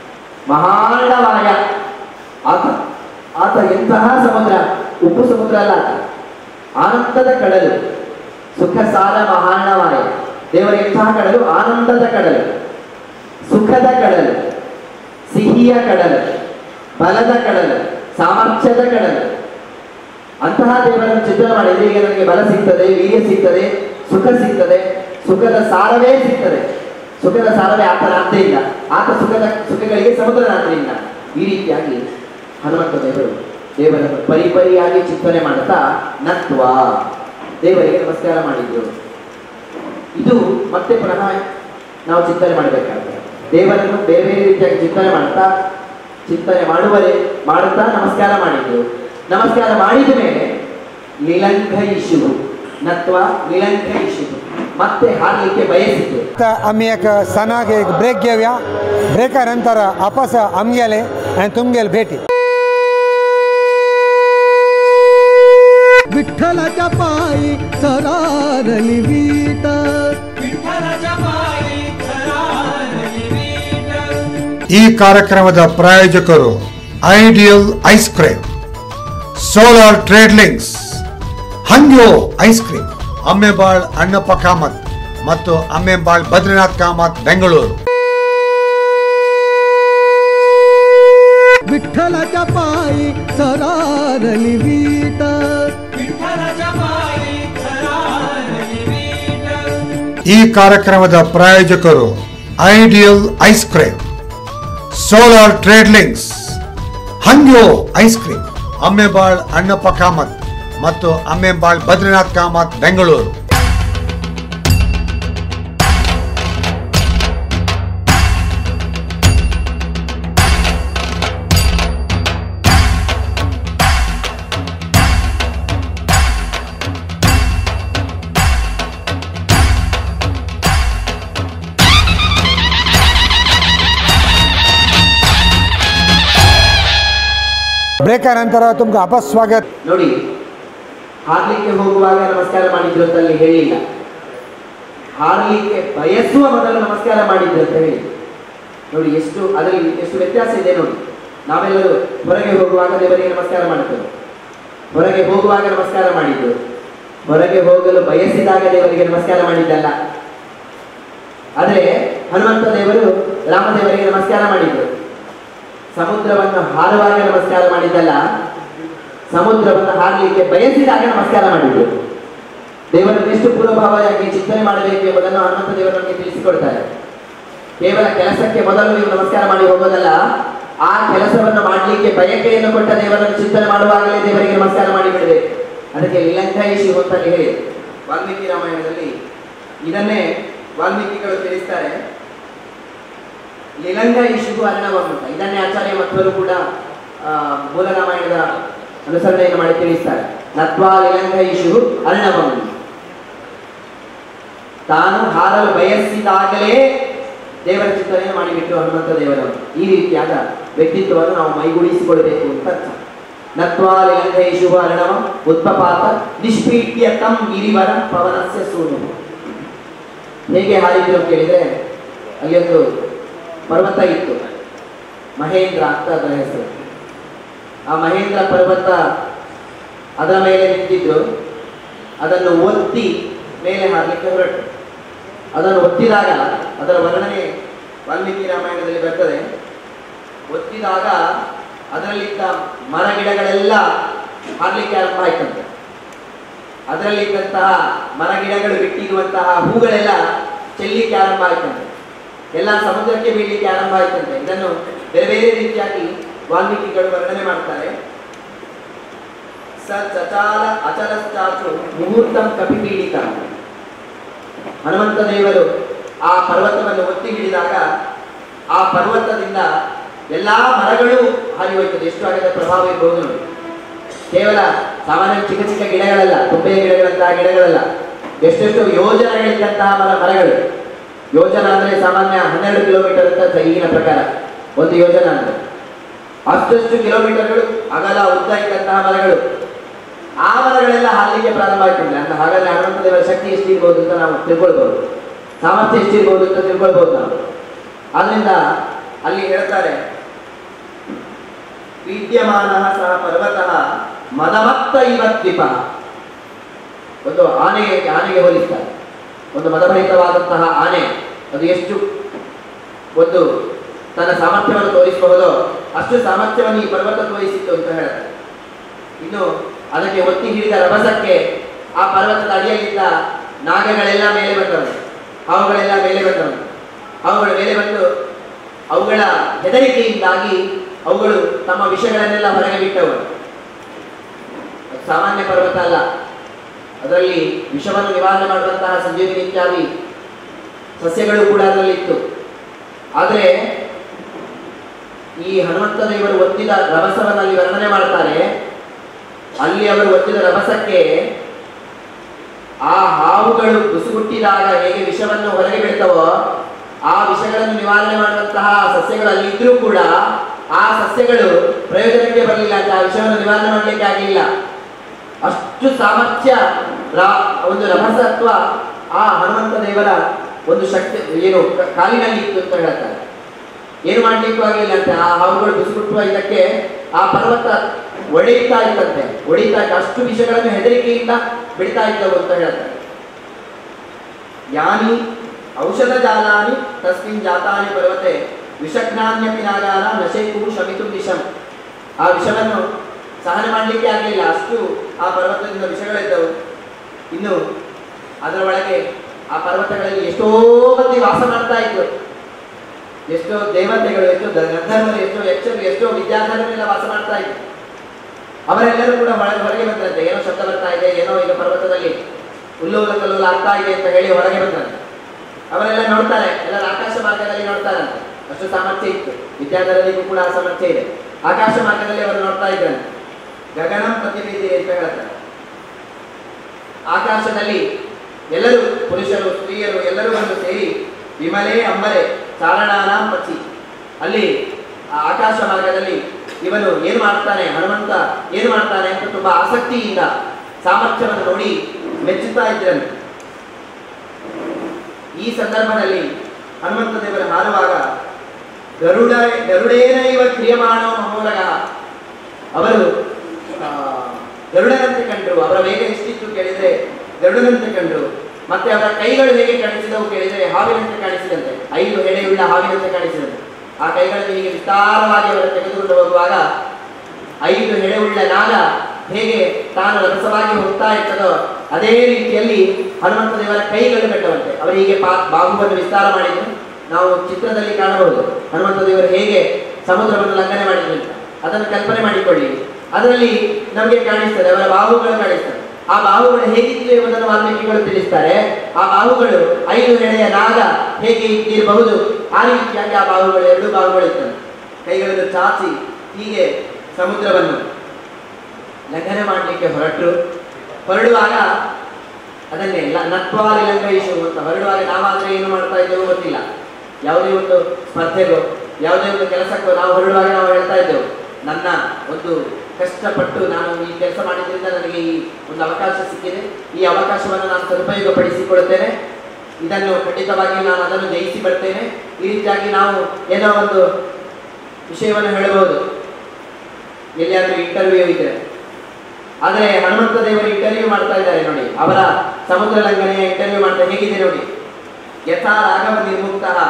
ಮಹಾಂಡವಾಯ ಆತ ಆತ ಎಂತಹ ಸಮುದ್ರ, ಉಪ್ಪು ಸಮುದ್ರ ಅಲ್ಲ, ಆನಂದದ ಕಡಲು. ಸುಖ ಸಾರ ಮಹಾಂಡವಾಯ ದೇವರ ಎಂತಹ ಕಡಲು, ಆನಂದದ ಕಡಲು, ಸುಖದ ಕಡಲು, ಸಿಹಿಯ ಕಡಲು, ಬಲದ ಕಡಲು, ಸಾಮರ್ಥ್ಯದ ಕಡಲು. ಅಂತಹ ದೇವರನ್ನು ಚಿಂತನೆ ಮಾಡಿದ್ರೆ ಈಗ ನನಗೆ ಬಲ ಸಿಗ್ತದೆ, ವೀರ್ಯ ಸಿಗ್ತದೆ, ಸುಖ ಸಿಗ್ತದೆ, ಸುಖದ ಸಾರವೇ ಸಿಗ್ತದೆ. ಸುಖದ ಸಾರವೇ ಆತನಾದ್ದೇ ಇಲ್ಲ, ಆತ ಸುಖದ ಸುಖಗಳಿಗೆ ಸಮುದ್ರನಾದ್ದೇ ಇಲ್ಲ. ಈ ರೀತಿಯಾಗಿ ಹನುಮಂತ ದೇವರು ದೇವರನ್ನು ಪರಿಪರಿಯಾಗಿ ಚಿಂತನೆ ಮಾಡುತ್ತಾ ನತ್ವ ದೇವರಿಗೆ ನಮಸ್ಕಾರ ಮಾಡಿದ್ರು. ಇದು ಮತ್ತೆ ಪುನಃ ನಾವು ಚಿಂತನೆ ಮಾಡಬೇಕಾಗ್ತದೆ. ದೇವರನ್ನು ಬೇರೆ ಬೇರೆ ರೀತಿಯಾಗಿ ಚಿಂತನೆ ಮಾಡುತ್ತಾ ಚಿಂತನೆ ಮಾಡುವರೆ ಮಾಡುತ್ತಾ ನಮಸ್ಕಾರ ಮಾಡಿದ್ರು. ನಮಸ್ಕಾರ ಮಾಡಿದ ಮೇಲೆ ನಿಲಂಘಯಿಸು ನತ್ವ ನಿಲಂಘಯಿಸು ಮತ್ತೆ ಹಾರಲಿಕ್ಕೆ ಬಯಸಿತು. आम्ही एक सणाक एक ब्रेक घेऊया. ब्रेका नंतर आपस आमगेले आणि तुमगेले भेटी. विठ्ठलाच्या पायी सरारली वीट, विठ्ठलाच्या पायी सरारली वीट. ಈ ಕಾರ್ಯಕ್ರಮದ ಪ್ರಾಯೋಜಕರು ideal ice cream, solar trade links, Hangyo ice cream, Ammembal Annappa Kamath ಮತ್ತು ಅಮ್ಮೆಬಾಳ್ ಬದ್ರಿನಾಥ್ ಕಾಮತ್ ಬೆಂಗಳೂರು. विठ्ठलाच्या पायी सरारली वीट, विठ्ठलाच्या पायी सरारली वीट. ಈ ಕಾರ್ಯಕ್ರಮದ ಪ್ರಾಯೋಜಕರು ideal ice cream, solar trade links, Hangyo ice cream, Ammembal Annappa Kamath ಮತ್ತು ಅಮ್ಮೆಬಾಳ್ ಬದ್ರಿನಾಥ್ ಕಾಮತ್ ಬೆಂಗಳೂರು. ಬ್ರೇಕ ನಂತರ ತುಮ್ಗೆ ವಾಪಸ್ ಸ್ವಾಗತ. ನೋಡಿ, ಹಾರಲಿಕ್ಕೆ ಹೋಗುವಾಗ ನಮಸ್ಕಾರ ಮಾಡಿದ್ರು ಅಂತ ಅಲ್ಲಿ ಹೇಳಿಲ್ಲ, ಹಾರಲಿಕ್ಕೆ ಬಯಸುವ ಮೊದಲು ನಮಸ್ಕಾರ ಮಾಡಿದ್ರು ಅಂತ ಹೇಳಿ. ನೋಡಿ ಎಷ್ಟು ಅದರಲ್ಲಿ ಎಷ್ಟು ವ್ಯತ್ಯಾಸ ಇದೆ ನೋಡಿ. ನಾವೆಲ್ಲರೂ ಹೊರಗೆ ಹೋಗುವಾಗ ದೇವರಿಗೆ ನಮಸ್ಕಾರ ಮಾಡುತ್ತೇವೆ, ಹೊರಗೆ ಹೋಗುವಾಗ ನಮಸ್ಕಾರ ಮಾಡಿದ್ದು, ಹೊರಗೆ ಹೋಗಲು ಬಯಸಿದಾಗ ದೇವರಿಗೆ ನಮಸ್ಕಾರ ಮಾಡಿದ್ದಲ್ಲ. ಆದರೆ ಹನುಮಂತ ದೇವರು ರಾಮದೇವರಿಗೆ ನಮಸ್ಕಾರ ಮಾಡಿದ್ರು. ಸಮುದ್ರವನ್ನು ಹಾರುವಾಗ ನಮಸ್ಕಾರ ಮಾಡಿದ್ದಲ್ಲ, ಸಮುದ್ರವನ್ನು ಹಾರಲಿಕ್ಕೆ ಬಯಸಿದಾಗ ನಮಸ್ಕಾರ ಮಾಡಿದ್ರು. ದೇವರನ್ನು ಎಷ್ಟು ಪೂರ್ವಭಾವವಾಗಿ ಚಿಂತನೆ ಮಾಡಬೇಕು ಎಂಬುದನ್ನು ಹನುಮಂತ ದೇವರು ನಮಗೆ ತಿಳಿಸಿಕೊಡ್ತಾರೆ. ಕೇವಲ ಕೆಲಸಕ್ಕೆ ಮೊದಲು ನೀವು ನಮಸ್ಕಾರ ಮಾಡಿ ಹೋಗೋದಲ್ಲ, ಆ ಕೆಲಸವನ್ನು ಮಾಡಲಿಕ್ಕೆ ಬಯಕೆಯನ್ನು ಕೊಟ್ಟ ದೇವರನ್ನು ಚಿಂತನೆ ಮಾಡುವಾಗಲೇ ದೇವರಿಗೆ ನಮಸ್ಕಾರ ಮಾಡಿಬಿಡಬೇಕು. ಅದಕ್ಕೆ ನಿಲಂಘಯಿಸಿ ಅಂತ ಹೇಳಿ ವಾಲ್ಮೀಕಿ ರಾಮಾಯಣದಲ್ಲಿ ಇದನ್ನೇ ವಾಲ್ಮೀಕಿಗಳು ತಿಳಿಸ್ತಾರೆ. ನಿಲಂಘಯಿಸುವ ಅರ್ಣವಂ ಅಂತ ಇದನ್ನೇ ಆಚಾರ್ಯ ಮಧ್ವರು ಕೂಡ ಮೂಲ ರಾಮಾಯಣದ ಅನುಸರಣೆಯನ್ನು ಮಾಡಿ ತಿಳಿಸ್ತಾರೆ. ನತ್ವಾ ನಿಲಂಘಯಿಸು ಅರ್ಣವಂ, ತಾನು ಹಾರಲು ಬಯಸಿದಾಗಲೇ ದೇವರ ಚಿಂತನೆಯನ್ನು ಮಾಡಿಬಿಟ್ಟು ಹನುಮಂತ ದೇವರು ಈ ರೀತಿಯಾದ ವ್ಯಕ್ತಿತ್ವವನ್ನು ನಾವು ಮೈಗೂಡಿಸಿಕೊಳ್ಬೇಕು ಅಂತ ಅರ್ಥ. ನತ್ವಾ ನಿಲಂಘಯಿಸು ಅರ್ಣವಂ ಉತ್ಪಪಾತ ನಿಷ್ಪೀಟ್ಯ ತಂ ಗಿರಿವರ ಪವನಸ್ಯ ಸೂನು. ಹೇಗೆ ಹಾರಿದ್ರು ಕೇಳಿದ್ರೆ, ಅಲ್ಲಿ ಒಂದು ಪರ್ವತ ಇತ್ತು, ಮಹೇಂದ್ರ ಅಂತ ಅದರ ಹೆಸರು. ಆ ಮಹೇಂದ್ರ ಪರ್ವತ ಅದರ ಮೇಲೆ ನಿಂತಿದ್ದು, ಅದನ್ನು ಒತ್ತಿ ಮೇಲೆ ಹಾರಲಿಕ್ಕೆ ಹೊರಟು. ಅದನ್ನು ಒತ್ತಿದಾಗ ಅದರ ವರ್ಣನೆ ವಾಲ್ಮೀಕಿ ರಾಮಾಯಣದಲ್ಲಿ ಬರ್ತದೆ. ಒತ್ತಿದಾಗ ಅದರಲ್ಲಿದ್ದ ಮರ ಗಿಡಗಳೆಲ್ಲ ಹಾರ್ಲಿಕ್ಕೆ ಆರಂಭ ಆಯ್ತಂತೆ. ಅದರಲ್ಲಿದ್ದಂತಹ ಮರ ಗಿಡಗಳು ಬಿಟ್ಟಿರುವಂತಹ ಹೂಗಳೆಲ್ಲ ಚೆಲ್ಲಿಕ್ಕೆ ಆರಂಭ ಆಯ್ತಂತೆ. ಎಲ್ಲ ಸಮುದ್ರಕ್ಕೆ ಬೀಳಲಿಕ್ಕೆ ಆರಂಭ ಆಯ್ತಂತೆ. ಇದನ್ನು ಬೇರೆ ಬೇರೆ ರೀತಿಯಾಗಿ ವಾಲ್ಮೀಕಿಗಳು ವರ್ಣನೆ ಮಾಡ್ತಾರೆ. ಸ ಚಚಾಲ ಅಚಲಶ್ಚಾಚು ಮುಹೂರ್ತಂ ಕಪಿಪೀಡಿತ. ಹನುಮಂತ ದೇವರು ಆ ಪರ್ವತವನ್ನು ಒತ್ತಿ ಹಿಡಿದಾಗ ಆ ಪರ್ವತದಿಂದ ಎಲ್ಲಾ ಮರಗಳು ಹಾರಿಹೋಯ್ತದೆ. ಎಷ್ಟು ಆಗದ ಪ್ರಭಾವ ಇರಬಹುದು ನೋಡಿ. ಕೇವಲ ಸಾಮಾನ್ಯ ಚಿಕ್ಕ ಚಿಕ್ಕ ಗಿಡಗಳಲ್ಲ, ತುಂಬೆಯ ಗಿಡಗಳಂತಹ ಗಿಡಗಳಲ್ಲ, ಎಷ್ಟೆಷ್ಟು ಯೋಜನೆಗಳಿದ್ದಂತಹ ಮರ ಮರಗಳು. ಯೋಜನ ಅಂದ್ರೆ ಸಾಮಾನ್ಯ ಹನ್ನೆರಡು ಕಿಲೋಮೀಟರ್ ಅಂತ ಈಗಿನ ಪ್ರಕಾರ ಒಂದು ಯೋಜನ ಅಂದ್ರೆ ಅಷ್ಟಷ್ಟು ಕಿಲೋಮೀಟರ್ಗಳು ಅಗಲ ಉದ್ದ ಇದ್ದಂತಹ ಮರಗಳು. ಆ ಮರಗಳೆಲ್ಲ ಹಾರಲಿಕ್ಕೆ ಪ್ರಾರಂಭ ಆಯ್ತಂದ್ರೆ ಅಂತ. ಹಾಗಾದ್ರೆ ಹನುಮಂತ ದೇವರ ಶಕ್ತಿ ಎಷ್ಟಿರ್ಬೋದು ಅಂತ ನಾವು ತಿಳ್ಕೊಳ್ಬಹುದು, ಸಾಮರ್ಥ್ಯ ಎಷ್ಟಿರ್ಬೋದು ಅಂತ ತಿಳ್ಕೊಳ್ಬಹುದು ನಾವು. ಆದ್ರಿಂದ ಅಲ್ಲಿ ಹೇಳ್ತಾರೆ, ವಿದ್ಯಮಾನ ಸಹ ಪರ್ವತಃ ಮದಮತ್ತ ಇವ ದ್ವೀಪ. ಒಂದು ಆನೆಗೆ ಆನೆಗೆ ಹೋಲಿಸ್ತಾರೆ. ಒಂದು ಮದಭರಿತವಾದಂತಹ ಆನೆ ಅದು ಎಷ್ಟು ಒಂದು ತನ್ನ ಸಾಮರ್ಥ್ಯವನ್ನು ತೋರಿಸಬಹುದೋ ಅಷ್ಟು ಸಾಮರ್ಥ್ಯವನ್ನು ಈ ಪರ್ವತ ತೋರಿಸಿತ್ತು ಅಂತ ಹೇಳ್ತಾರೆ. ಇನ್ನು ಅದಕ್ಕೆ ಒತ್ತಿ ಹಿಡಿದ ರಭಸಕ್ಕೆ ಆ ಪರ್ವತದ ಅಡಿಯಲ್ಲಿದ್ದ ನಾಗಗಳೆಲ್ಲ ಮೇಲೆ ಬಂದವು, ಅವುಗಳೆಲ್ಲ ಮೇಲೆ ಬಂದವು. ಅವುಗಳ ಮೇಲೆ ಬಂದು ಅವುಗಳ ಹೆದರಿಕೆಯಿಂದಾಗಿ ಅವುಗಳು ತಮ್ಮ ವಿಷಗಳನ್ನೆಲ್ಲ ಹೊರಗೆ ಬಿಟ್ಟವು. ಸಾಮಾನ್ಯ ಪರ್ವತ ಅಲ್ಲ, ಅದರಲ್ಲಿ ವಿಷವನ್ನು ನಿವಾರಣೆ ಮಾಡುವಂತಹ ಸಂಜೀವಿನಿ ಇತ್ಯಾದಿ ಸಸ್ಯಗಳು ಕೂಡ ಅದರಲ್ಲಿತ್ತು. ಆದರೆ ಈ ಹನುಮಂತ ದೇವರು ಒತ್ತಿದ ರಭಸವನ್ನು ಅಲ್ಲಿ ವರ್ಣನೆ ಮಾಡ್ತಾರೆ. ಅಲ್ಲಿ ಅವರು ಒತ್ತಿದ ರಭಸಕ್ಕೆ ಆ ಹಾವುಗಳು ಬುಸುಗುಟ್ಟಿದಾಗ ಹೇಗೆ ವಿಷವನ್ನು ಹೊರಗೆ ಬಿಡ್ತವೋ ಆ ವಿಷಗಳನ್ನು ನಿವಾರಣೆ ಮಾಡುವಂತಹ ಸಸ್ಯಗಳು ಅಲ್ಲಿದ್ರೂ ಕೂಡ ಆ ಸಸ್ಯಗಳು ಪ್ರಯೋಜನಕ್ಕೆ ಬರಲಿಲ್ಲ ಅಂತ. ಆ ವಿಷಯವನ್ನು ನಿವಾರಣೆ ಮಾಡಲಿಕ್ಕೆ ಆಗಲಿಲ್ಲ. ಅಷ್ಟು ಸಾಮರ್ಥ್ಯ ಒಂದು ರಭಸತ್ವ ಆ ಹನುಮಂತ ದೇವರ ಒಂದು ಶಕ್ತಿ ಏನು ಕಾಲಿನಲ್ಲಿ ಇತ್ತು ಅಂತ ಹೇಳ್ತಾರೆ. ಏನು ಮಾಡ್ಲಿಕ್ಕೂ ಆಗಲಿಲ್ಲ ಅಂತೆ. ಆ ಹಾವುಗಳು ಬಿಸಿಬಿಟ್ಟುವ ಇದಕ್ಕೆ ಆ ಪರ್ವತ ಒಡೆಯುತ್ತಾ ಇತ್ತಂತೆ, ಒಡೆಯುತ್ತಾ ಇತ್ತು. ಅಷ್ಟು ವಿಷಯಗಳನ್ನು ಹೆದರಿಕೆಯಿಂದ ಬಿಡ್ತಾ ಇದ್ದವು ಅಂತ ಹೇಳ್ತಾರೆ. ಯಾನಿ ಔಷಧ ಜಾಲಾನಿ ತಸ್ಮಿನ್ ಜಾತಾನಿ ಪರ್ವತೆ ವಿಷಜ್ಞಾನ್ಯಪಿ ನಾಗಾನ ನಶೇಕು ಶಮಿತು ವಿಷಂ. ಆ ವಿಷವನ್ನು ಸಹನೆ ಮಾಡಲಿಕ್ಕೆ ಆಗಲಿಲ್ಲ, ಅಷ್ಟು ಆ ಪರ್ವತದಿಂದ ವಿಷಗಳಿದ್ದವು. ಇನ್ನು ಅದರ ಒಳಗೆ ಆ ಪರ್ವತಗಳಲ್ಲಿ ಎಷ್ಟೋ ಮಂದಿ ವಾಸ ಮಾಡ್ತಾ ಇದ್ರು. ಎಷ್ಟೋ ದೇವತೆಗಳು, ಎಷ್ಟೋ ಗಂಧರ್ವರು, ಎಷ್ಟೋ ಯಕ್ಷರು, ಎಷ್ಟೋ ವಿದ್ಯಾಧರರೆಲ್ಲ ವಾಸ ಮಾಡ್ತಾ ಇದ್ರು. ಅವರೆಲ್ಲರೂ ಕೂಡ ಒಳಗೆ ಹೊರಗೆ ಬಂದಂತೆ. ಏನೋ ಶಬ್ದ ಬರ್ತಾ ಇದೆ, ಏನೋ ಈಗ ಪರ್ವತದಲ್ಲಿ ಉಲ್ಲೋಲ ಕಲ್ಲೋಲ ಆಗ್ತಾ ಇದೆ ಅಂತ ಹೇಳಿ ಹೊರಗೆ ಬಂದಂತೆ. ಅವರೆಲ್ಲ ನೋಡ್ತಾರೆ, ಎಲ್ಲರ ಆಕಾಶ ಮಾರ್ಗದಲ್ಲಿ ನೋಡ್ತಾರಂತೆ. ಅಷ್ಟು ಸಾಮರ್ಥ್ಯ ಇತ್ತು. ವಿದ್ಯಾಧರರಿಗೂ ಕೂಡ ಆ ಸಾಮರ್ಥ್ಯ ಇದೆ. ಆಕಾಶ ಮಾರ್ಗದಲ್ಲಿ ಅವರು ನೋಡ್ತಾ ಇದ್ದಾರೆ. ಗಗನಂ ಪ್ರತಿನಿಧಿ ಅಂತ ಹೇಳ್ತಾರೆ. ಆಕಾಶದಲ್ಲಿ ಎಲ್ಲರೂ ಪುರುಷರು ಸ್ತ್ರೀಯರು ಎಲ್ಲರೂ ಒಂದು ಸೇರಿ ವಿಮಲೆ ಅಂಬರೆ ಚಾರಣಾನ ಪಚಿ. ಅಲ್ಲಿ ಆ ಆಕಾಶ ಮಾರ್ಗದಲ್ಲಿ ಇವನು ಏನು ಮಾಡ್ತಾನೆ, ಹನುಮಂತ ಏನು ಮಾಡ್ತಾನೆ ಅಂತ ತುಂಬಾ ಆಸಕ್ತಿಯಿಂದ ಸಾಮರ್ಥ್ಯವನ್ನು ನೋಡಿ ಮೆಚ್ಚುತ್ತಾ ಇದ್ರಂತೆ. ಈ ಸಂದರ್ಭದಲ್ಲಿ ಹನುಮಂತ ದೇವರು ಹಾರುವಾಗ ಗರುಡ ಗರುಡೇನ ಇವ ಕ್ರಿಯಮಾಣೋ ಮಹೋರಗ. ಅವರು ಗರುಡನಂತೆ ಕಂಡ್ರು. ಅವರ ವೇಗ ಎಷ್ಟಿತ್ತು ಕೇಳಿದ್ರೆ ಗರುಡನಂತೆ ಕಂಡ್ರು. ಮತ್ತೆ ಅವರ ಕೈಗಳು ಹೇಗೆ ಕಾಣಿಸಿದವು ಕೇಳಿದರೆ ಹಾವಿನಂತೆ ಕಾಣಿಸಿದಂತೆ, ಐದು ಹೆಡೆಯುಳ್ಳ ಹಾವಿನಂತೆ ಕಾಣಿಸಿದಂತೆ. ಆ ಕೈಗಳನ್ನು ಹೀಗೆ ವಿಸ್ತಾರವಾಗಿ ಅವರು ತೆಗೆದುಕೊಂಡು ಹೋಗುವಾಗ ಐದು ಹೆಡೆಯುಳ್ಳ ನಾಗ ಹೇಗೆ ತಾನು ರಭಸವಾಗಿ ಹೋಗ್ತಾ ಇರ್ತದೋ ಅದೇ ರೀತಿಯಲ್ಲಿ ಹನುಮಂತ ದೇವರ ಕೈಗಳು ಕಟ್ಟುವಂತೆ ಅವರು ಹೀಗೆ ಪಾ ಬಾಹುವನ್ನು ವಿಸ್ತಾರ ಮಾಡಿದ್ರು. ನಾವು ಚಿತ್ರದಲ್ಲಿ ಕಾಣಬಹುದು ಹನುಮಂತ ದೇವರು ಹೇಗೆ ಸಮುದ್ರವನ್ನು ಲಂಘನೆ ಮಾಡಿದ್ರು ಅಂತ. ಅದನ್ನು ಕಲ್ಪನೆ ಮಾಡಿಕೊಳ್ಳಿ. ಅದರಲ್ಲಿ ನಮಗೆ ಕಾಣಿಸ್ತದೆ, ಅವರ ಬಾಹುಗಳು ಕಾಣಿಸ್ತದೆ. ಆ ಬಾಹುಗಳು ಹೇಗಿತ್ತು ಎಂಬುದನ್ನು ವಾಲ್ಮೀಕಿಗಳು ತಿಳಿಸ್ತಾರೆ. ಆ ಬಾಹುಗಳು ಐದು ಹೆಡೆಯ ನಾಗ ಹೇಗೆ ಇರಬಹುದು ಆ ರೀತಿಯಾಗಿ ಆ ಬಾಹುಗಳು ಎರಡು ಬಾಹುಗಳು ಇರ್ತವೆ. ಕೈಗಳನ್ನು ಚಾಚಿ ಹೀಗೆ ಸಮುದ್ರವನ್ನು ಲಂಘನೆ ಮಾಡಲಿಕ್ಕೆ ಹೊರಟರು. ಹೊರಡುವಾಗ ಅದನ್ನೇ ನತ್ವಾಲಿ ಲಂಘಯಿಸು ಅಂತ ಹೊರಡುವಾಗ ನಾವಾದ್ರೆ ಏನು ಮಾಡ್ತಾ ಇದ್ದೇವೋ ಗೊತ್ತಿಲ್ಲ. ಯಾವುದೇ ಒಂದು ಸ್ಪರ್ಧೆಗೋ ಯಾವುದೇ ಒಂದು ಕೆಲಸಕ್ಕೋ ನಾವು ಹೊರಡುವಾಗ ನಾವು ಹೇಳ್ತಾ ಇದ್ದೆವು, ನನ್ನ ಒಂದು ಕಷ್ಟಪಟ್ಟು ನಾನು ಈ ಕೆಲಸ ಮಾಡಿದ್ರಿಂದ ನನಗೆ ಈ ಒಂದು ಅವಕಾಶ ಸಿಕ್ಕಿದೆ, ಈ ಅವಕಾಶವನ್ನು ನಾನು ಸದುಪಯೋಗ ಪಡಿಸಿಕೊಳ್ಳುತ್ತೇನೆ, ಇದನ್ನು ಖಂಡಿತವಾಗಿ ನಾನು ಅದನ್ನು ಜಯಿಸಿ ಬರ್ತೇನೆ. ಈ ರೀತಿಯಾಗಿ ನಾವು ಏನೋ ಒಂದು ವಿಷಯವನ್ನು ಹೇಳಬಹುದು ಎಲ್ಲಿಯಾದ್ರೂ ಇಂಟರ್ವ್ಯೂ ಇದ್ರೆ. ಆದರೆ ಹನುಮಂತ ದೇವರು ಇಂಟರ್ವ್ಯೂ ಮಾಡ್ತಾ ಇದ್ದಾರೆ ನೋಡಿ, ಅವರ ಸಮುದ್ರ ಲಂಘನೆಯ ಇಂಟರ್ವ್ಯೂ ಮಾಡ್ತಾ ಹೇಗಿದೆ ನೋಡಿ. ಯಥಾ ರಾಘವ ನಿರ್ಮುಕ್ತ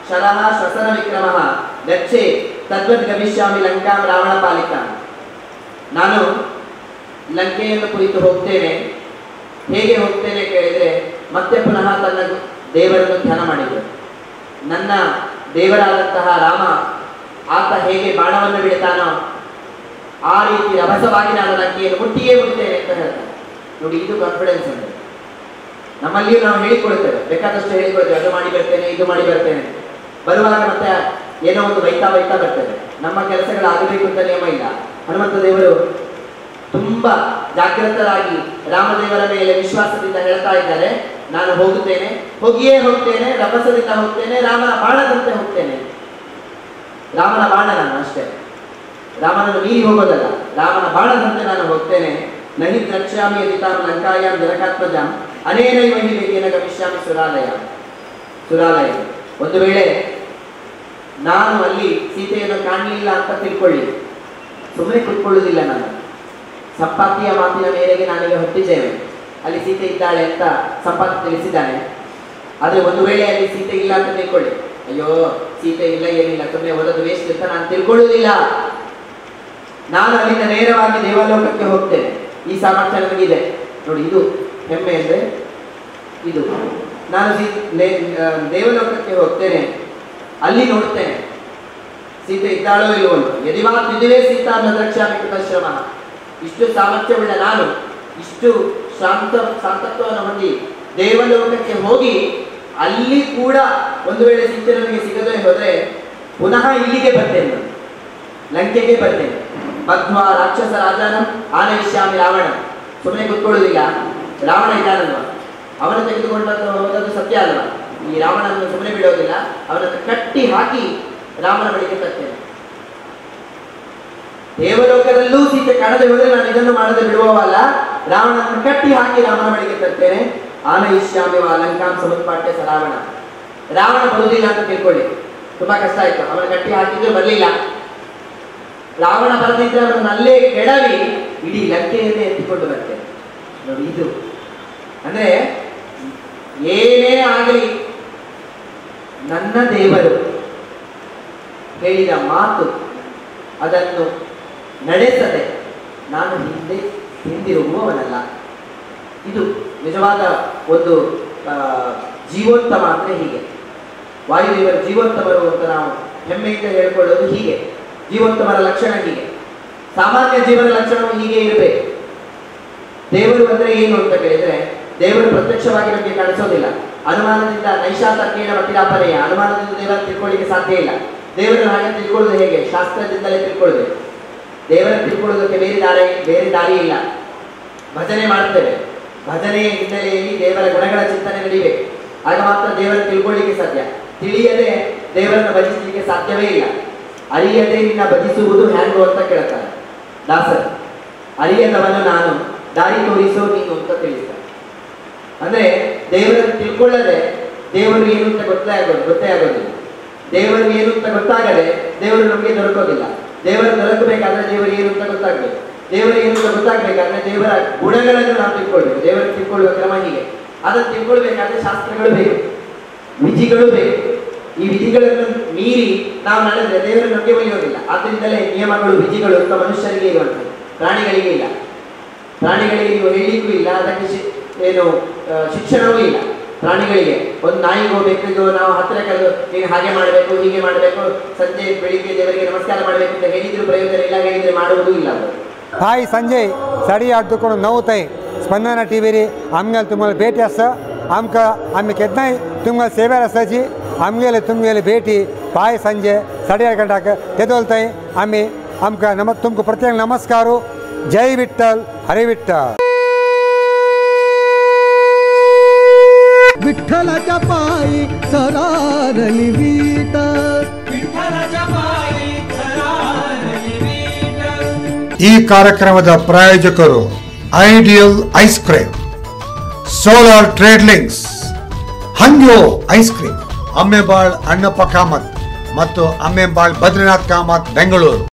ಶರಃ ಶ್ವಸನ ವಿಕ್ರಮಃ ಗಚ್ಚೆ ತದ್ವದ್ ಗಮಿಷ್ಯಾಮಿ ಲಂಕಾಂ ರಾವಣ ಪಾಲಿತಾಂ. ನಾನು ಲಂಕೆಯನ್ನು ಕುರಿತು ಹೋಗ್ತೇನೆ. ಹೇಗೆ ಹೋಗ್ತೇನೆ ಕೇಳಿದರೆ, ಮತ್ತೆ ಪುನಃ ತನ್ನ ದೇವರನ್ನು ಧ್ಯಾನ ಮಾಡಿದರು. ನನ್ನ ದೇವರಾದಂತಹ ರಾಮ ಆತ ಹೇಗೆ ಬಾಣವನ್ನು ಬಿಡ್ತಾನೋ ಆ ರೀತಿ ರಭಸವಾಗಿ ನಾನು ಲಂಕೆಯನ್ನು ಮುಟ್ಟಿಯೇ ಮುಟ್ಟೇನೆ ಅಂತ ಹೇಳ್ತಾನೆ. ನೋಡಿ, ಇದು ಕಾನ್ಫಿಡೆನ್ಸ್ ಅಂದರೆ. ನಮ್ಮಲ್ಲಿಯೂ ನಾವು ಹೇಳಿಕೊಳ್ತೇವೆ, ಬೇಕಾದಷ್ಟು ಹೇಳಿಕೊಳ್ತೇವೆ, ಅದು ಮಾಡಿ ಬರ್ತೇನೆ, ಇದು ಮಾಡಿ ಬರ್ತೇನೆ. ಬರುವಾಗ ಮತ್ತೆ ಏನೋ ಒಂದು ಬೈತಾ ಬೈತಾ ಬರ್ತೇವೆ. ನಮ್ಮ ಕೆಲಸಗಳಾಗಬೇಕು ಅಂತ ನಿಯಮ ಇಲ್ಲ. ಹನುಮಂತ ದೇವರು ತುಂಬಾ ಜಾಗೃತರಾಗಿ ರಾಮದೇವರ ಮೇಲೆ ವಿಶ್ವಾಸದಿಂದ ಹೇಳ್ತಾ ಇದ್ದಾರೆ, ನಾನು ಹೋಗುತ್ತೇನೆ, ಹೋಗಿಯೇ ಹೋಗ್ತೇನೆ, ರಭಸದಿಂದ ಹೋಗ್ತೇನೆ, ರಾಮನ ಬಾಣದಂತೆ ಹೋಗ್ತೇನೆ. ರಾಮನ ಬಾಣ ನಾನು ಅಷ್ಟೇ, ರಾಮನನ್ನು ಮೀರಿ ಹೋಗೋದಲ್ಲ, ರಾಮನ ಬಾಣದಂತೆ ನಾನು ಹೋಗ್ತೇನೆ. ನಹಿ ದ್ರಕ್ಷ್ಯಾಮಿ ಯದಿತಾಂ ಲಂಕಾಯಾಂ ಜನಕಾತ್ಮಜಾಂ ಅನೇನೈವ ಹಿ ವೇಗೇನ ಗಮಿಷ್ಯಾಮಿ ಸುರಾಲಯ. ಸುರಾಲಯ ಒಂದು ವೇಳೆ ನಾನು ಅಲ್ಲಿ ಸೀತೆಯನ್ನು ಕಾಣಲಿಲ್ಲ ಅಂತ ತಿಳ್ಕೊಳ್ಳಿ, ಸುಮ್ಮನೆ ಕುತ್ಕೊಳ್ಳುವುದಿಲ್ಲ. ನಾನು ಸಂಪಾತಿಯ ಮಾತಿನ ಮೇರೆಗೆ ನಾನೀಗ ಹೊರಟಿದ್ದೇನೆ, ಅಲ್ಲಿ ಸೀತೆ ಇದ್ದಾಳೆ ಅಂತ ಸಂಪಾತಿ ತಿಳಿಸಿದ್ದಾನೆ. ಆದರೆ ಒಂದು ವೇಳೆ ಅಲ್ಲಿ ಸೀತೆ ಇಲ್ಲ ಅಂತ ತಿಳ್ಕೊಳ್ಳಿ, ಅಯ್ಯೋ ಸೀತೆ ಇಲ್ಲ ಏನಿಲ್ಲ, ಸುಮ್ಮನೆ ಓದೋದು ವೇಸ್ಟ್ ಅಂತ ನಾನು ತಿಳ್ಕೊಳ್ಳುವುದಿಲ್ಲ. ನಾನು ಅಲ್ಲಿಂದ ನೇರವಾಗಿ ದೇವಲೋಕಕ್ಕೆ ಹೋಗ್ತೇನೆ. ಈ ಸಾಮರ್ಥ್ಯ ನನಗಿದೆ. ನೋಡಿ, ಇದು ಹೆಮ್ಮೆ ಅಂದರೆ ಇದು. ನಾನು ದೇವಲೋಕಕ್ಕೆ ಹೋಗ್ತೇನೆ, ಅಲ್ಲಿ ನೋಡ್ತೇನೆ ಸೀತೆ ಇದ್ದಾಳೋ ಇಲ್ಲವೋ ಅಂತ. ಯದಿವಾ ತ್ರಿದಿವೇ ಸೀತಾ ನದ್ರಕ್ಷ್ಯಾಮಿ ಕೃತಶ್ರಮ. ಇಷ್ಟು ಸಾಮರ್ಥ್ಯವುಳ್ಳ ನಾನು, ಇಷ್ಟು ಶಾಂತ ಶಾಂತತ್ವವನ್ನು ಹೊಂದಿ ದೇವಲೋಕಕ್ಕೆ ಹೋಗಿ ಅಲ್ಲಿ ಕೂಡ ಒಂದು ವೇಳೆ ಸೀತೆ ನನಗೆ ಸಿಗದೇ ಹೋದರೆ ಪುನಃ ಇಲ್ಲಿಗೆ ಬರ್ತೇನೆ, ನಾನು ಲಂಕೆಗೆ ಬರ್ತೇನೆ. ಮಧ್ವ ರಾಕ್ಷಸ ರಾಜನ ಆನಯಿಷ್ಯಾಮಿ ರಾವಣ. ಸುಮ್ಮನೆ ಕೂತ್ಕೊಳ್ಳುವುದಿಲ್ಲ. ರಾವಣ ಇದ್ದಾನಲ್ವ, ಅವನ ತೆಗೆದುಕೊಂಡು ಹೋದದ್ದು ಸತ್ಯ ಅಲ್ವಾ? ಈ ರಾವಣನನ್ನು ಸುಮ್ಮನೆ ಬಿಡೋದಿಲ್ಲ, ಅವನನ್ನು ಕಟ್ಟಿ ಹಾಕಿ ರಾಮನ ಬಳಿಗೆ ತರ್ತೇನೆ. ದೇವಲೋಕದಲ್ಲೂ ಸೀತೆ ಕಾಣದೆ ಹೋದರೆ ನಾನು ಇದನ್ನು ಮಾಡದೆ ಬಿಡುವವಲ್ಲ, ರಾವಣನನ್ನು ಕಟ್ಟಿ ಹಾಕಿ ರಾಮನ ಬಳಿಗೆ ತರ್ತೇನೆ. ಆನಯಿಷ್ಯಾಮಿ ವಾ ಲಂಕಾಂ ಸಮುತ್ಪಾಟ್ಯ ಸ ರಾವಣ. ರಾವಣ ಬರುವುದಿಲ್ಲ ಅಂತ ತಿಳ್ಕೊಳ್ಳಿ, ತುಂಬಾ ಕಷ್ಟ ಆಯ್ತು. ಅವನ ಕಟ್ಟಿ ಹಾಕಿದ್ರು ಬರಲಿಲ್ಲ. ರಾವಣ ಬರದಿದ್ರೆ ಅವರನ್ನು ಅಲ್ಲೇ ಕೆಡವಿ ಇಡೀ ಲಂಕೆಯನ್ನೇ ಎತ್ತಿಕೊಂಡು ಬರ್ತೇನೆ. ನೋಡಿ, ಇದು ಅಂದ್ರೆ ಏನೇ ಆಗಲಿ ನನ್ನ ದೇವರು ಹೇಳಿದ ಮಾತು ಅದನ್ನು ನಡೆಸದೆ ನಾನು ಹಿಂದೆ ಹಿಂದಿರುಗುವವನಲ್ಲ. ಇದು ನಿಜವಾದ ಒಂದು ಜೀವೋತ್ತಮ ಅಂದರೆ ಹೀಗೆ. ವಾಯುದೇವರು ಜೀವೋತ್ತಮರು ಅಂತ ನಾವು ಹೆಮ್ಮೆಯಿಂದ ಹೇಳ್ಕೊಳ್ಳೋದು ಹೀಗೆ. ಜೀವೋತ್ತಮರ ಲಕ್ಷಣ ಹೀಗೆ. ಸಾಮಾನ್ಯ ಜೀವನ ಲಕ್ಷಣವು ಹೀಗೆ ಇರಬೇಕು. ದೇವರು ಅಂದರೆ ಏನು ಅಂತ ಕೇಳಿದರೆ, ದೇವರು ಪ್ರತ್ಯಕ್ಷವಾಗಿ ನಮಗೆ ಕಾಣಿಸೋದಿಲ್ಲ. ಅನುಮಾನದಿಂದ ನೈಷಾತರ್ಕೇಣ ಮತಿರಾಪನೆಯ, ಅನುಮಾನದಿಂದ ದೇವರನ್ನು ತಿಳ್ಕೊಳ್ಳಿಕ್ಕೆ ಸಾಧ್ಯ ಇಲ್ಲ. ದೇವರನ್ನು ಹಾಗೆ ತಿಳ್ಕೊಳ್ಳೋದು ಹೇಗೆ? ಶಾಸ್ತ್ರದಿಂದಲೇ ತಿಳ್ಕೊಳ್ಬೇಕು. ದೇವರನ್ನು ತಿಳ್ಕೊಳ್ಳೋದಕ್ಕೆ ಬೇರೆ ದಾರಿ ಬೇರೆ ದಾರಿ ಇಲ್ಲ. ಭಜನೆ ಮಾಡ್ತೇವೆ, ಭಜನೆಯ ಹಿನ್ನೆಲೆಯಲ್ಲಿ ದೇವರ ಗುಣಗಳ ಚಿಂತನೆ ನಡೀಬೇಕು. ಆಗ ಮಾತ್ರ ದೇವರನ್ನು ತಿಳ್ಕೊಳ್ಳಿಕ್ಕೆ ಸಾಧ್ಯ. ತಿಳಿಯದೆ ದೇವರನ್ನು ಭಜಿಸಲಿಕ್ಕೆ ಸಾಧ್ಯವೇ ಇಲ್ಲ. ಅರಿಯದೆ ನಿನ್ನ ಭಜಿಸುವುದು ಹ್ಯಾಂಗೋ ಅಂತ ಕೇಳ್ತಾರೆ ದಾಸರು. ಅರಿಯದವನು ನಾನು, ದಾರಿ ತೋರಿಸೋ ನೀನು ಅಂತ ತಿಳಿಸ್ತಾರೆ. ಅಂದ್ರೆ ದೇವರನ್ನು ತಿಳ್ಕೊಳ್ಳದೆ ದೇವರು ಏನು ಅಂತ ಗೊತ್ತೇ ಆಗೋದು ಗೊತ್ತೇ ಆಗೋದಿಲ್ಲ. ದೇವರು ಏನು ಅಂತ ಗೊತ್ತಾಗದೆ ದೇವರು ನಮಗೆ ದೊರಕೋದಿಲ್ಲ. ದೇವರು ದೊರಕಬೇಕಾದ್ರೆ ದೇವರು ಏನು ಅಂತ ಗೊತ್ತಾಗ್ಬೇಕು. ದೇವರು ಏನು ಅಂತ ಗೊತ್ತಾಗ್ಬೇಕಾದ್ರೆ ದೇವರ ಗುಣಗಳನ್ನು ನಾವು ತಿಳ್ಕೊಳ್ಬೇಕು. ದೇವರನ್ನು ತಿಳ್ಕೊಳ್ಳುವ ಕ್ರಮ ಹೀಗೆ. ಅದನ್ನು ತಿಳ್ಕೊಳ್ಬೇಕಾದ್ರೆ ಶಾಸ್ತ್ರಗಳು ಬೇಕು, ವಿಧಿಗಳು ಬೇಕು. ಈ ವಿಧಿಗಳನ್ನು ಮೀರಿ ನಾವು ನಡೆದ್ರೆ ದೇವರು ನಮಗೆ ಒಲಿಯೋದಿಲ್ಲ. ಆದ್ದರಿಂದಲೇ ನಿಯಮಗಳು, ವಿಧಿಗಳು ಅಂತ ಮನುಷ್ಯರಿಗೆ ಇರುವಂಥದ್ದು, ಪ್ರಾಣಿಗಳಿಗೆ ಇಲ್ಲ. ಪ್ರಾಣಿಗಳಿಗೆ ನೀವು ಹೇಳಲಿಕ್ಕೂ ಇಲ್ಲ, ಅದಕ್ಕೆ ಏನು ಶಿಕ್ಷಣವೂ ಇಲ್ಲ. ಪ್ರಾಣಿಗಳಿಗೆ ಒಂದು ನಾಯಿಗೋ ಬೆಕ್ಕಿಗೋ ನಾವು ಹತ್ತಿರ ಕರೆದು ನೀನು ಹಾಗೆ ಮಾಡಬೇಕು, ಹೀಗೆ ಮಾಡಬೇಕು, ಸಂಜೆ ಬೆಳಿಗ್ಗೆ ದೇವರಿಗೆ ನಮಸ್ಕಾರ ಮಾಡಬೇಕು ಅಂತ ಹೇಳಿದ್ರು ಪ್ರಯೋಜನ ಇಲ್ಲ, ಹೇಳಿದ್ರೆ ಮಾಡುವುದೂ ಇಲ್ಲ. ಹಾಯ್ ಸಂಜಯ್ ಸಡಿ आटुಕೊಂಡು नवताय स्पंदना टीव्ही रे आमगेल तुम्हाला भेट आसा आमका आम्ही केदनाय तुमगेल सेवेर आसाची आमगेले तुमगेले भेटी पाय संजय साडे आठ गंटाक तेदोलताय आम्ही आमका नम तुमको प्रत्येक नमस्कार. जय विठ्ठल, हरे विठ्ठल. विठ्ठलाच्या पायी सरारली वीट, विठ्ठलाच्या पायी सरारली वीट. ಈ ಕಾರ್ಯಕ್ರಮದ ಪ್ರಾಯೋಜಕರು ideal ice cream, solar trade links, Hangyo ice cream, Ammembal Annappa Kamath ಮತ್ತು ಅಮ್ಮೆಬಾಳ್ ಬದ್ರಿನಾಥ್ ಕಾಮತ್ ಬೆಂಗಳೂರು.